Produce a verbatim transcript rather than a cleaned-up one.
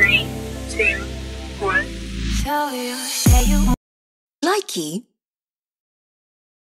Three, two, one. Show you, say you. Likey